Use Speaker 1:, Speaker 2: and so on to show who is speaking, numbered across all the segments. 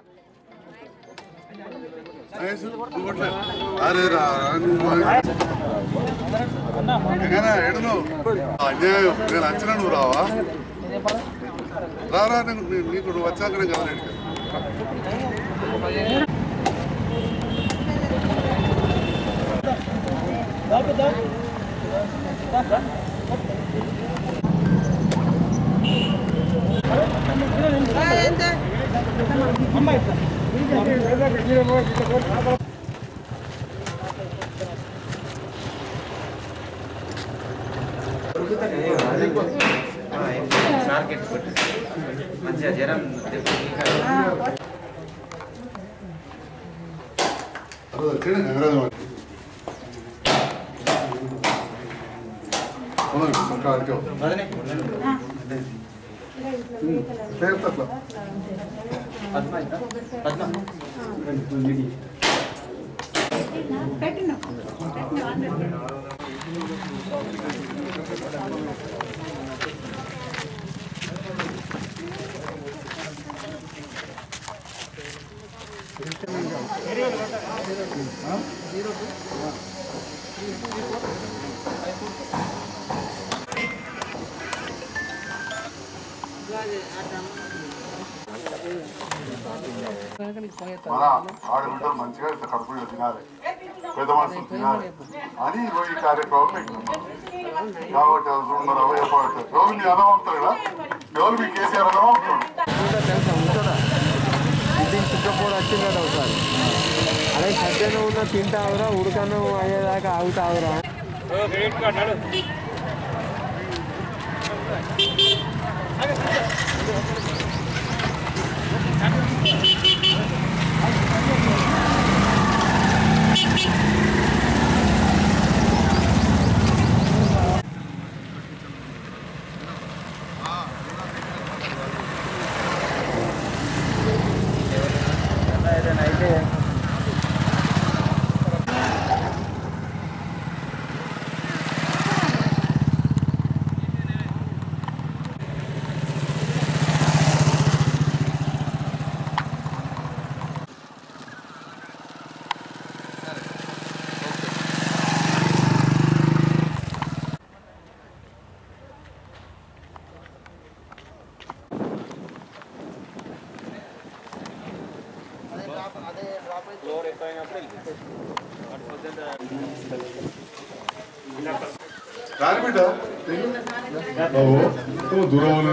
Speaker 1: अरे అన్యాయం నేను అంచనా నువ్వు రావా రారా నీకు నువ్వు వచ్చాకనే కదా మన ఆడబిడ్డలు మంచిగా ఇట్లా కడుపు తినాలి పెద్ద మనుషులు తినాలి అని ఈ కార్యక్రమం పెట్టినాం కాబట్టి ఎవరు మీ అనవంతులు కదా ఎవరు మీ కేసీఆర్ అనవంతుడు
Speaker 2: వచ్చిందట ఒకసారి అదే సత్యన ఉన్న తింటావురా ఉడకన్నం అయ్యేదాకా ఆగుతావురా
Speaker 1: దూరం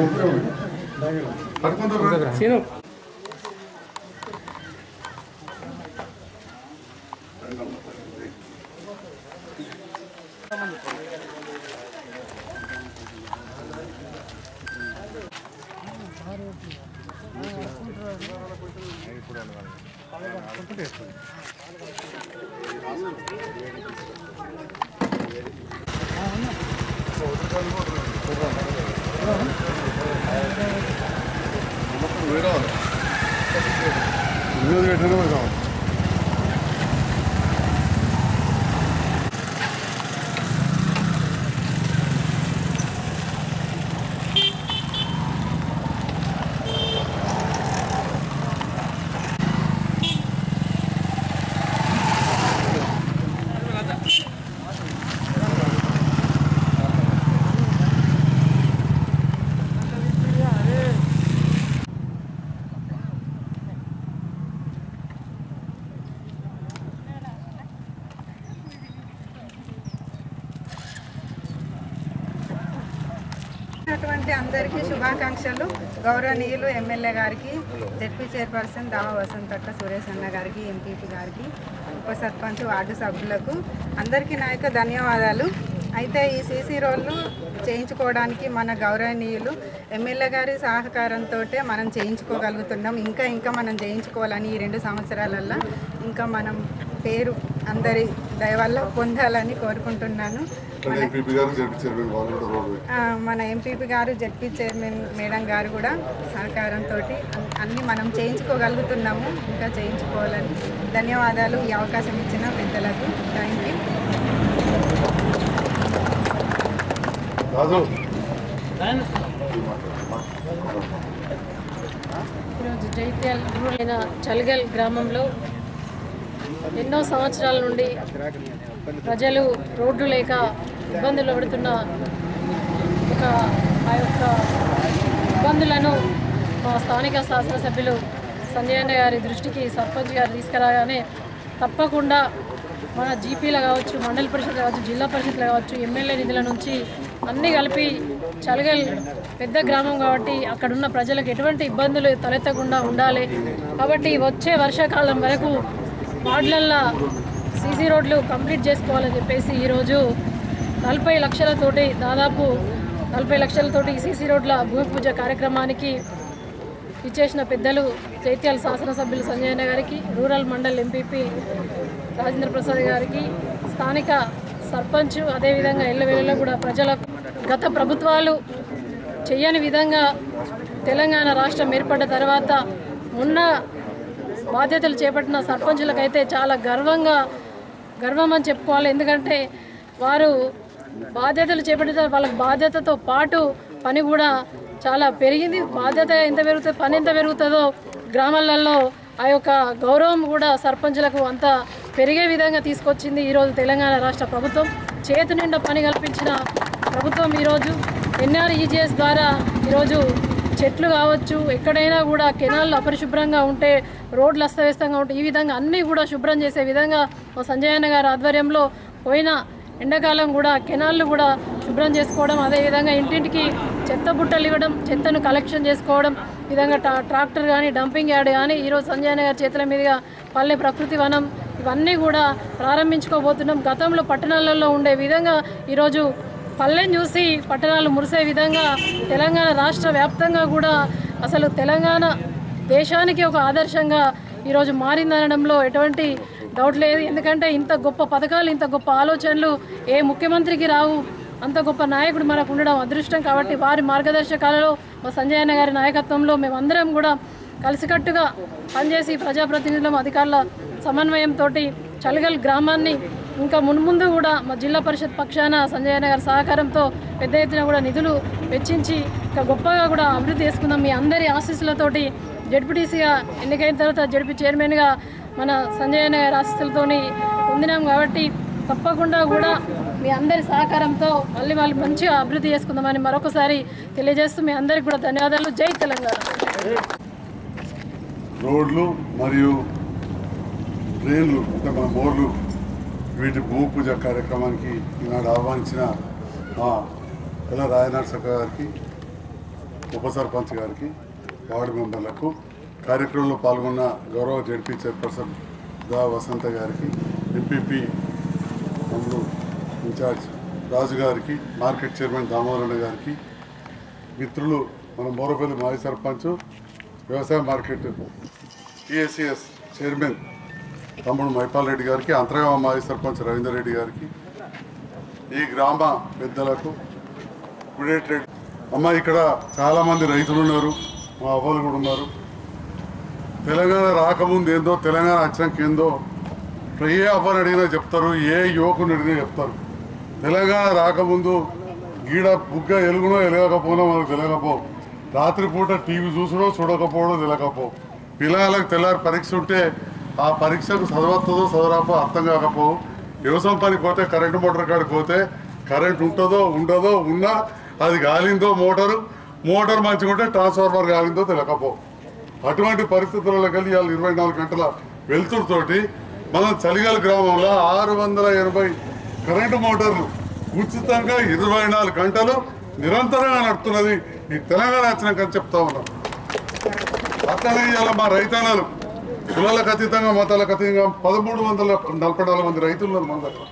Speaker 3: అందరికీ శుభాకాంక్షలు. గౌరవనీయులు ఎమ్మెల్యే గారికి, జెడ్పీ చైర్పర్సన్ దామ వసంతక్క సురేష్ అన్న గారికి, ఎంపీపీ గారికి, ఉప సర్పంచ్, వార్డు సభ్యులకు అందరికీ నా యొక్క ధన్యవాదాలు. అయితే ఈ సీసీ రోడ్లు చేయించుకోవడానికి మన గౌరవనీయులు ఎమ్మెల్యే గారి సహకారంతో మనం చేయించుకోగలుగుతున్నాం. ఇంకా మనం చేయించుకోవాలని ఈ 2 సంవత్సరాలల్లో ఇంకా మనం పేరు అందరి దయ వల్ల పొందాలని కోరుకుంటున్నాను. మన ఎంపీపీ గారు, జెడ్పీ చైర్మన్ మేడం గారు కూడా సహకారంతో అన్నీ మనం చేయించుకోగలుగుతున్నాము. ఇంకా చేయించుకోవాలని ధన్యవాదాలు ఈ అవకాశం ఇచ్చిన పెద్దలకు. Thank you.
Speaker 4: ఈరోజు జైత్యాల రూరల్ చల్గల్ గ్రామంలో ఎన్నో సంవత్సరాల నుండి ప్రజలు రోడ్లు లేక ఇబ్బందులు పడుతున్న ఆ యొక్క ఇబ్బందులను మా స్థానిక శాసనసభ్యులు సంజయ్ అన్న గారి దృష్టికి సర్పంచ్ గారు తీసుకురాగానే తప్పకుండా మన జీపీలో కావచ్చు, మండల పరిషత్ కావచ్చు, జిల్లా పరిషత్లో కావచ్చు, ఎమ్మెల్యే నిధుల నుంచి అన్నీ కలిపి చల్గల్ పెద్ద గ్రామం కాబట్టి అక్కడున్న ప్రజలకు ఎటువంటి ఇబ్బందులు తలెత్తకుండా ఉండాలి కాబట్టి వచ్చే వర్షాకాలం వరకు వార్డులల్లో సీసీ రోడ్లు కంప్లీట్ చేసుకోవాలని చెప్పేసి ఈరోజు 40 లక్షలతోటి దాదాపు 40 లక్షలతోటి సీసీ రోడ్ల భూమి పూజ కార్యక్రమానికి ఇచ్చేసిన పెద్దలు జైత్యాల శాసనసభ్యులు సంజయ్ అన్న గారికి, రూరల్ మండల్ ఎంపీపీ రాజేంద్ర ప్రసాద్ గారికి, స్థానిక సర్పంచ్, అదేవిధంగా ఎల్లవేళలో కూడా ప్రజలకు గత ప్రభుత్వాలు చేయని విధంగా తెలంగాణ రాష్ట్రం ఏర్పడ్డ తర్వాత మొన్న బాధ్యతలు చేపట్టిన సర్పంచులకైతే చాలా గర్వం అని చెప్పుకోవాలి. ఎందుకంటే వారు బాధ్యతలు చేపట్టిన వాళ్ళ బాధ్యతతో పాటు పని కూడా చాలా పెరిగింది. బాధ్యత ఎంత పెరుగుతుంది, పని ఎంత పెరుగుతుందో గ్రామాలలో ఆ యొక్క గౌరవం కూడా సర్పంచులకు అంత పెరిగే విధంగా తీసుకొచ్చింది ఈరోజు తెలంగాణ రాష్ట్ర ప్రభుత్వం. చేతి నిండా పని కల్పించిన ప్రభుత్వం ఈరోజు NREGS ద్వారా ఈరోజు చెట్లు కావచ్చు, ఎక్కడైనా కూడా కెనాళ్ళు అపరిశుభ్రంగా ఉంటే, రోడ్లు అస్తవ్యస్తంగా ఉంటే, ఈ విధంగా అన్నీ కూడా శుభ్రం చేసే విధంగా మా సంజయ్ అన్న గారి ఆధ్వర్యంలో పోయిన ఎండాకాలం కూడా కెనాళ్ళు కూడా శుభ్రం చేసుకోవడం, అదేవిధంగా ఇంటింటికి చెత్త బుట్టలు ఇవ్వడం, చెత్తను కలెక్షన్ చేసుకోవడం, విధంగా ట్రాక్టర్ కానీ డంపింగ్ యార్డ్ కానీ ఈరోజు సంజయ్ అన్న గారి చేతుల మీదుగా పల్లె ప్రకృతి వనం ఇవన్నీ కూడా ప్రారంభించుకోబోతున్నాం. గతంలో పట్టణాలలో ఉండే విధంగా ఈరోజు పల్లెని చూసి పట్టణాలు మురిసే విధంగా తెలంగాణ రాష్ట్ర వ్యాప్తంగా కూడా అసలు తెలంగాణ దేశానికి ఒక ఆదర్శంగా ఈరోజు మారిందనడంలో ఎటువంటి డౌట్ లేదు. ఎందుకంటే ఇంత గొప్ప పథకాలు, ఇంత గొప్ప ఆలోచనలు ఏ ముఖ్యమంత్రికి రావు. అంత గొప్ప నాయకుడు మనకు ఉండడం అదృష్టం. కాబట్టి వారి మార్గదర్శకాలలో మా సంజయ్ అన్న గారి నాయకత్వంలో మేమందరం కూడా కలిసికట్టుగా పనిచేసి ప్రజాప్రతినిధుల అధికారుల సమన్వయంతో చల్గల్ గ్రామాన్ని ఇంకా మున్ముందు కూడా మా జిల్లా పరిషత్ పక్షాన సంజయ్ అన్న గారి సహకారంతో పెద్ద ఎత్తున కూడా నిధులు వెచ్చించి ఇంకా గొప్పగా కూడా అభివృద్ధి చేసుకుందాం. మీ అందరి ఆశీస్సులతోటి జడ్పీటీసీగా ఎన్నికైన తర్వాత జడ్పీ చైర్మన్గా మన సంజయ్ అన్న గారి ఆశీస్సులతో పొందినాం. కాబట్టి తప్పకుండా కూడా మీ అందరి సహకారంతో మళ్ళీ వాళ్ళు మంచిగా అభివృద్ధి చేసుకుందామని మరొకసారి తెలియజేస్తూ మీ అందరికీ కూడా ధన్యవాదాలు. జై తెలంగాణ.
Speaker 1: రోడ్లు మరియు డ్రైన్లు అంటే మన బోర్లు వీటి భూమి పూజ కార్యక్రమానికి ఈనాడు ఆహ్వానించిన మా పిల్ల రాయనరసక్క గారికి, ఉప సర్పంచ్ గారికి, వార్డు మెంబర్లకు, కార్యక్రమంలో పాల్గొన్న గౌరవ జడ్పీ చైర్పర్సన్ దా వసంత గారికి, ఎంపీపీ అమలు ఇన్ఛార్జ్ రాజు గారికి, మార్కెట్ చైర్మన్ దామోదరన్న గారికి, మిత్రులు మన మోరపల్లి మాజీ సర్పంచ్, వ్యవసాయ మార్కెట్ PSCS చైర్మన్ తమ్ముడు మైపాల్ రెడ్డి గారికి, అంతర్గామ మాజీ సర్పంచ్ రవీందర్ రెడ్డి గారికి, ఈ గ్రామ పెద్దలకు, కుడేట్ రెడ్డి అమ్మ, ఇక్కడ చాలామంది రైతులు ఉన్నారు, మా అవ్వలు కూడా ఉన్నారు. తెలంగాణ రాకముందు ఏందో, తెలంగాణ వచ్చినాక ఏందో ఏ అవ్వని అడిగినా చెప్తారు, ఏ యువకుని అడిగినా చెప్తారు. తెలంగాణ రాకముందు గీడ బుగ్గ ఎలుగునో ఎలగకపోనో మనకు తెలియకపోవు. రాత్రిపూట టీవీ చూసుడో చూడకపోవడో తెలియకపోవు. పిల్లలకు తెల్లారి పరీక్ష ఉంటే ఆ పరీక్షకు చదవస్తుందో చదవరాపో అర్థం కాకపోవు. వ్యవసాయం పనికి పోతే కరెంటు మోటార్ కాడికి పోతే కరెంట్ ఉంటుందో ఉండదో, ఉన్నా అది గాలిందో మోటార్ మంచిగా ఉంటే ట్రాన్స్ఫార్మర్ గాలిందో తెలియకపోవు. అటువంటి పరిస్థితుల్లోకి వెళ్ళి ఇవాళ 24 గంటల వెలుతురుతోటి మనం చలిగల గ్రామంలో 680 కరెంటు మోటార్లు ఉచితంగా 24 గంటలు నిరంతరంగా నడుపుతున్నది ఈ తెలంగాణ వచ్చినాకని చెప్తా ఉన్నాం. అట్లనే ఇవాళ మా రైతన్నలు కులాలకు అతీతంగా, మతాలకు అతీతంగా 1344 మంది రైతులు ఉన్నారు మన దగ్గర.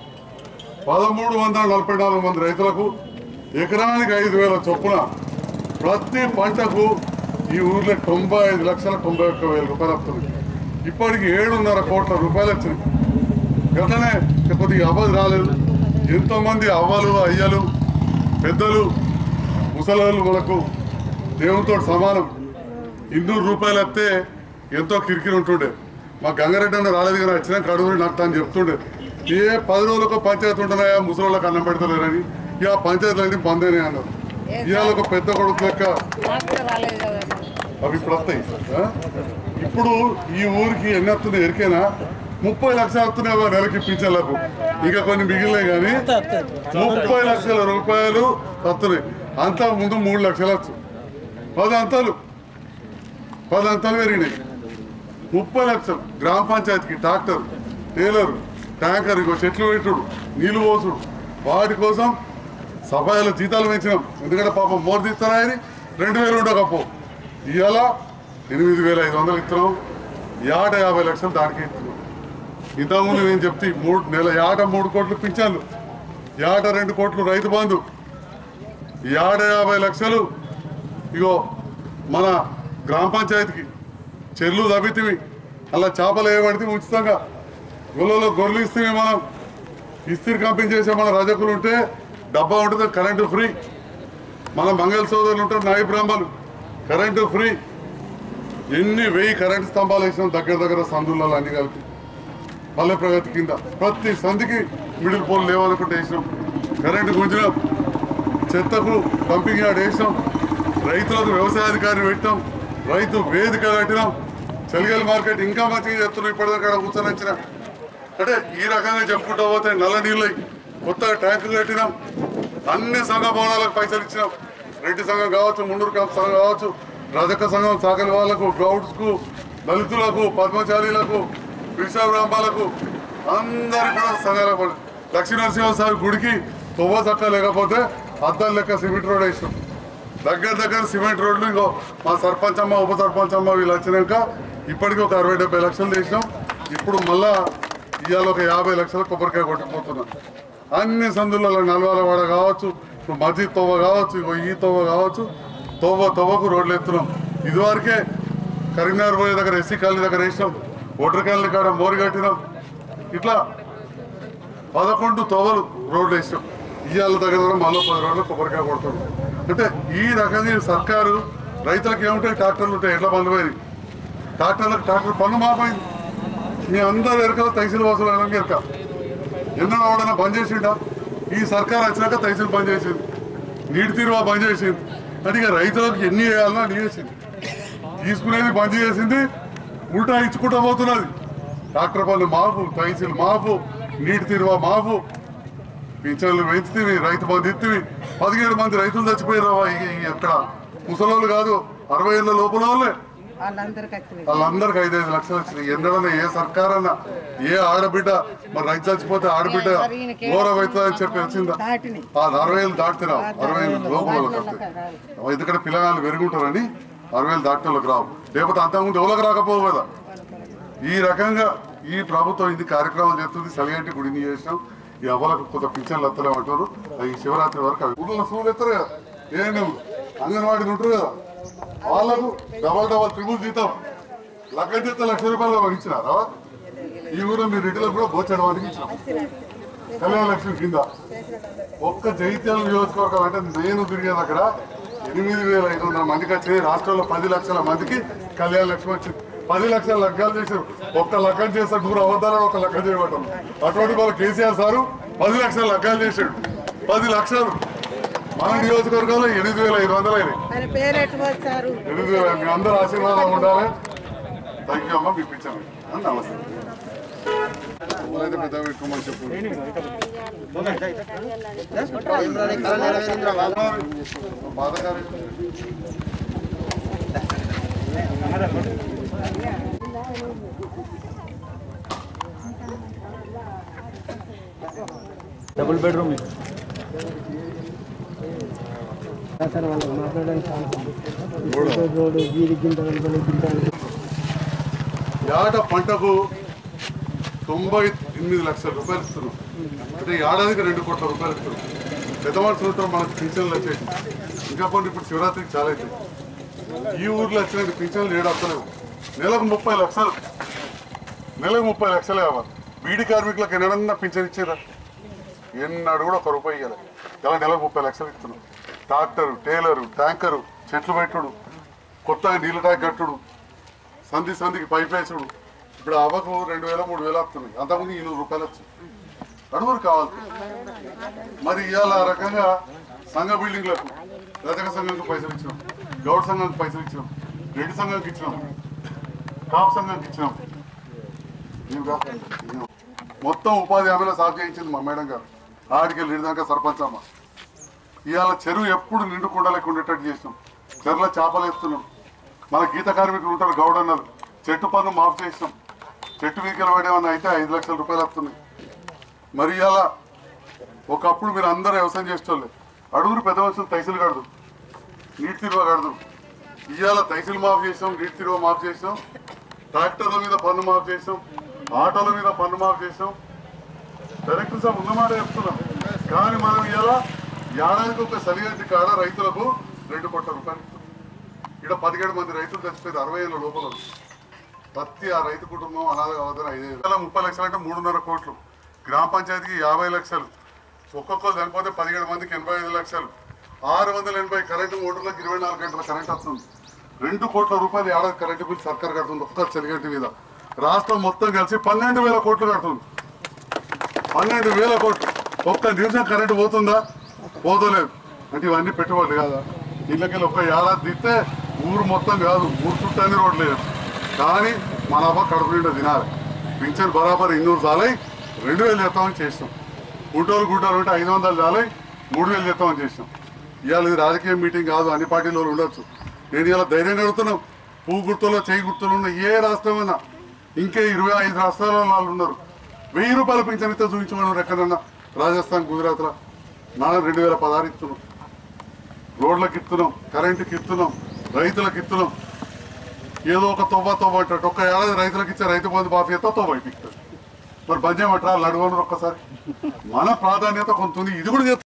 Speaker 1: 1344 మంది రైతులకు ఎకరానికి 5,000 చొప్పున ప్రతి పంటకు ఈ ఊర్లో 95,91,000 రూపాయలు వస్తుంది. ఇప్పటికి 7.5 కోట్ల రూపాయలు వచ్చినాయి. గట్లనే కొద్దిగా అవ్వదు రాలేదు. ఎంతోమంది అవ్వలు, అయ్యలు, పెద్దలు, ముసలాళ్ళు మనకు దేవునితో సమానం. 200 రూపాయలు వస్తే ఎంతో కిరికిరి ఉంటుండే. మా గంగారెడ్డి అన్న రాలేదు కానీ వచ్చినాక అడుగుని నాకు తాను చెప్తుండే, ఏ 10 రోజులకు పంచాయతీ ఉంటున్నాయా, ముసలోళ్ళకి అన్నం పెడతలేరని. ఇక పంచాయతీలు అన్నీ బందేనే అన్నారు. ఇవాళ ఒక పెద్ద కొడుకు లెక్క అవి ఇప్పుడు వస్తాయి. ఇప్పుడు ఈ ఊరికి ఎన్ని వస్తున్నాయి ఎరికైనా 30 లక్షలు వస్తున్నాయి నెలకి పింఛన్లకు. ఇంకా కొన్ని మిగిలినాయి కానీ 30 లక్షల రూపాయలు వస్తున్నాయి. అంతా ముందు 3 లక్షలు వచ్చు. 10 అంతాలు పెరిగినాయి. 30 లక్షలు గ్రామ పంచాయతీకి ట్రాక్టర్, టేలర్, ట్యాంకర్, ఇంకో చెట్లు పెట్టుడు, నీళ్లు పోసుడు, వాటి కోసం సఫాయిలో జీతాలు పెంచినాం. ఎందుకంటే పాపం మోరు తీస్తున్నాయని 2000 ఉండకపో. ఇవాళ 8500 ఇస్తున్నాం. ఏట 50 లక్షలు దానికి ఇస్తున్నాం. ఇంతకుముందు నేను చెప్తే ఏట 3 కోట్లు పింఛన్లు, ఏట 2 కోట్లు రైతు బంధు, ఏట 50 లక్షలు ఇగో మన గ్రామ పంచాయతీకి చెర్లు తవ్వితివి, అలా చేపలు వేయబడితే ఉచితంగా గొల్లలో గొర్రెలు ఇస్తే మనం ఇస్త్రీ కంపెనీ చేసే మన రజకులు ఉంటే డబ్బా ఉంటుంది, కరెంటు ఫ్రీ. మన మంగళ సోదరులు ఉంటారు, నాయి బ్రాహ్మలు, కరెంటు ఫ్రీ. 1000 కరెంటు స్తంభాలు వేసినాం దగ్గర సందులలో అన్ని కలిపి. పల్లె ప్రగతి కింద ప్రతి సంధికి మిడిల్ పోల్ లేవాలనుకుంటే వేసినాం. కరెంటు గుంజినాం, చెత్తకు డంపింగ్ యార్డ్ వేసినాం, రైతులకు వ్యవసాయాధికారిని పెట్టాం, రైతు వేదిక కట్టినాం. చలిగల మార్కెట్ ఇంకా మంచిగా చెప్తున్నాం. ఇప్పటిదాకా కూర్చొని వచ్చిన అంటే ఈ రకంగా చెప్పుకుంటూ పోతే నల్ల నీళ్ళు కొత్తగా ట్యాంకులు కట్టినాం. అన్ని సంఘ భవనాలకు పైసలు ఇచ్చినాం. రెడ్డి సంఘం కావచ్చు, ముండూరు కాపు సంఘం కావచ్చు, రజక సంఘం, చాకలి వాళ్లకు, గౌడ్స్కు, దళితులకు, పద్మచారీలకు, విశ్వబ్రాహ్మణులకు అందరికీ కూడా సంఘాలకు. లక్ష్మీనరసింహస్వామి గుడికి తొవ్వ చక్క లేకపోతే అద్దం లెక్క సిమెంట్ రోడ్ వేసినాం. దగ్గర సిమెంట్ రోడ్లు ఇంకో మా సర్పంచ్ అమ్మ, ఉప సర్పంచ్ అమ్మ వీళ్ళు వచ్చినాక ఇప్పటికీ ఒక 60-70 లక్షలు చేసినాం. ఇప్పుడు మళ్ళా ఇవాళ ఒక 50 లక్షల కొబ్బరికాయ కొట్టుకుపోతున్నాం. అన్ని సందులలో నల్వాలవాడ కావచ్చు, ఇప్పుడు మస్జిద్ తొవ్వ కావచ్చు, ఇంకో ఈ తొవ్వ కావచ్చు, తొవ్వకు రోడ్లు ఎత్తున్నాం. ఇదివరకే కరీంనగర్ పోయే దగ్గర ఎస్సీ కాలనీ దగ్గర వేసినాం, ఓటర్ కాలనీ కాడ మోరి కట్టినాం. ఇట్లా 11 తొవ్వలు రోడ్లు వేసినాం. ఇవాళ దగ్గర మళ్ళీ 10 రోడ్లు కొబ్బరికాయ కొడుతున్నాం. అంటే ఈ రకంగా సర్కారు రైతులకు ఏముంటాయి, ట్రాక్టర్లు ఉంటాయి, ఎట్లా పనులు పోయి ట్రాక్టర్ పన్ను మాపోయింది. మీ అందరు ఎరకల తహసీల్ వసూలు ఎరక ఎన్నో ఎవడన్నా బంద్ చేసిండా? ఈ సర్కారు వచ్చినాక తహసీల్ బంద్ చేసింది, నీటి తీరువా బంద్ చేసింది. అంటే ఇక రైతులకు ఎన్ని వేయాలన్నా అన్ని చేసింది. తీసుకునేది బంద్ చేసింది, ఉల్టా ఇచ్చుకుంటూ పోతున్నది. ట్రాక్టర్ పన్ను మాపు, తహసీల్ మాపు, నీటి తీరువా మాపు, పింఛన్లు పెంచుతీవి, రైతు బంధు ఇత్తివి. 17 మంది రైతులు చచ్చిపోయారు. ఎక్కడ ముసలోళ్ళు కాదు, 60 ఏళ్ళ లోపల వాళ్ళే. వాళ్ళందరికి 5-5 లక్షలు వచ్చినాయి. ఎందుకంటే ఏ సర్కారన్నా ఏ ఆడబిడ్డ మరి రైతు చచ్చిపోతే ఆడబిడ్డ ఘోరం అవుతుందని చెప్పి వచ్చిందా? 60 ఏళ్ళు దాటితే 60 ఏళ్ళు లోపల వాళ్ళకి వస్తాయి. ఎందుకంటే పిల్లగాళ్ళు పెరుగుంటారని 60 ఏళ్ళు దాటినోళ్ళకి రావు. లేకపోతే అంతకుముందు ఎవరికి రాకపోవు కదా. ఈ రకంగా ఈ ప్రభుత్వం ఇది కార్యక్రమాలు చేస్తుంది. సలిగంటి గుడిని చేసినాం. ఈ అవ్వలకు కొంత పింఛన్లు ఎత్తలేమంటారు. ఈ శివరాత్రి వరకు అవి ఊళ్ళో సూలు ఎత్తారు కదా, ఏఎన్ఎం అంగన్వాడీలు ఉంటారు కదా, వాళ్ళకు డబల్ ట్రిపుల్ జీతం, లక్ష జీతం ₹1,00,000 వాళ్ళకి ఇచ్చినారా? ఈ ఊరు మీరు రెడ్డిలకు కూడా బోచడవానికి ఇచ్చినాం. కళ్యాణ లక్ష్మి కింద ఒక్క జైత్యాల నియోజకవర్గం అంటే నేను తిరిగే దగ్గర 8,500 మందికి వచ్చినాయి. రాష్ట్రంలో 10 లక్షల మందికి కళ్యాణ లక్ష్మి వచ్చింది. 10 లక్షల లగ్గాలు చేశారు. ఒక్క లగ్గం చేస్తాడు, 100 అబద్ధాలను ఒక లగ్గం చేయబడ్డాం. అటువంటి వాళ్ళు కేసీఆర్ సారు 10 లక్షల లగ్గాలు చేశాడు. 10 లక్షలు మన నియోజకవర్గంలో 8,500 అయినాయి. 8,000. మీ అందరూ ఆశీర్వాదం ఉండాలి. థ్యాంక్ యూ అమ్మ, మీకు ఇచ్చాను. నమస్తే. పెద్ద పెట్టుకోమని చెప్పు. బాధకారి
Speaker 2: డబుల్ బెడ్రూమ్
Speaker 1: ఏట పంటకు 98 లక్షల రూపాయలు ఇస్తున్నాం. అంటే ఏడాదికి 2 కోట్ల రూపాయలు ఇస్తున్నాం. పెద్ద మనుషులు ఉంటారు, మనకు పింఛన్లు వచ్చేది. ఇంకా కొన్ని ఇప్పుడు శివరాత్రికి చాలా అవుతాయి. ఈ ఊర్లో వచ్చినట్టు పింఛన్లు 7 వస్తలేవు. నెలకు 30 లక్షలు, నెలకు 30 లక్షలు కావాలి. బీడీ కార్మికులకు ఎన్నడన్నా పింఛన్ ఇచ్చేదా? ఎన్నాడు కూడా ₹1 ఇవ్వాలి. ఇలా నెలకు 30 లక్షలు ఇస్తున్నాం. ట్రాక్టరు, టేలరు, ట్యాంకరు, చెట్లు పెట్టుడు, కొత్తగా నీళ్ళ ట్యాంక్ కట్టుడు, సంధికి పైప్ వేసుడు. ఇప్పుడు అవ్వకు 2,000, 3,000 వస్తున్నాయి. అంతకుముందు ₹200 వచ్చింది. అడుగురు కావాలి. మరి ఇవాళ ఆ రకంగా సంఘ బిల్డింగ్లకు రజక సంఘానికి పైసలు ఇచ్చినాం, గౌడ్ సంఘానికి పైసలు ఇచ్చినాం, రెడ్డి సంఘానికి ఇచ్చినాం, కాపు సంఘానికి ఇచ్చినాం. మొత్తం ఉపాధి హామీలో సాగు చేయించింది మా మేడం గారు. ఆడికి వెళ్ళిదాకా సర్పంచ్ అమ్మ. ఇవాళ చెరువు ఎప్పుడు నిండుకుండా లేకుండా ఉండేటట్టు చేసినాం. చెరువులో చేపలు వేస్తున్నాం. మన గీత కార్మికులు ఉంటారు గౌడన్నలు, చెట్టు పన్ను మాఫ్ చేసినాం. చెట్టు వీకలు పడేమన్నా అయితే 5 లక్షల రూపాయలు వస్తున్నాయి. మరి ఇవాళ ఒకప్పుడు మీరు అందరూ వ్యవసాయం చేసేవాళ్ళే. అడుగురు పెద్ద మనుషులు తైసులు కడదు, నీటి తిరువ కడదు. ఇవాళ తైసులు మాఫ్ చేసాం, నీటి తిరువ మాఫ్ చేసాం, ట్రాక్టర్ల మీద పన్ను మాఫ్ చేసాం, ఆటోల మీద పన్ను మాఫ్ చేసాం. డైరెక్టర్ సార్ ఉన్నమాట చెప్తున్నాం. కానీ మనం ఇవాళ ఏడాదికి ఒక సలిగడ్డి కాడ రైతులకు 2 కోట్ల రూపాయలు ఇస్తాం. ఇక్కడ 17 మంది రైతులు చచ్చిపోయింది 60 ఏళ్ళ లోపల. ప్రతి ఆ రైతు కుటుంబం అనాథ కావద్దని 30 లక్షలు అంటే 3.5 కోట్లు. గ్రామ పంచాయతీకి 50 లక్షలు. ఒక్కొక్కరు చనిపోతే 17 మందికి 85 లక్షలు. 680 కరెంటు మోటార్లకు 24 గంటల కరెంట్ వస్తుంది. 2 కోట్ల రూపాయలు ఏడాది కరెంటు బిల్ సర్కార్ కడుతుంది ఒక్క చెలిగడ్డి మీద. రాష్ట్రం మొత్తం కలిసి 12,000 కోట్లు కడుతుంది. 12,000 కోట్లు. ఒక్క నిమిషం కరెంటు పోతుందా? పోతలేదు. అంటే ఇవన్నీ పెట్టుబడులు కాదా? ఇళ్ళకెళ్ళి ఒక్క ఏడాది దిస్తే ఊరు మొత్తం కాదు, ఊరు చుట్టాన్ని రోడ్లు వేయచ్చు. కానీ మన అవ్వ కడుపు నిండా తినాలి. పింఛన్ బరాబర్ 200 చాలై 2,000 చేస్తామని చేసినాం. గుంటూరు ఉంటే 500 చాలై 3,000 చేస్తామని చేసినాం. ఇవాళ ఇది రాజకీయ మీటింగ్ కాదు, అన్ని పార్టీలో ఉండొచ్చు. నేను ఇలా ధైర్యంగా అడుగుతున్నాం. పువ్వు గుర్తులో చేయి గుర్తులు ఉన్న ఏ రాష్ట్రం అన్నా ఇంకే 25 రాష్ట్రాల వాళ్ళు ఉన్నారు. 1000 రూపాయల పింఛన్ ఇస్తే చూపించమన్నారు ఎక్కడన్నా. రాజస్థాన్, గుజరాత్లో 2016 ఇస్తున్నాం. రోడ్లకు ఇస్తున్నాం, కరెంటుకి ఇస్తున్నాం, రైతులకు ఇస్తున్నాం. ఏదో ఒక తొవ్వ అంటాడు. ఒక్క ఏడాది రైతులకు ఇచ్చే రైతు బంధు మాఫీ అయితే తొవ్వ అయిపోతుంది. మరి బంద్ చేయమంటారా? నడవను ఒక్కసారి. మన ప్రాధాన్యత కొంత ఉంది, ఇది కూడా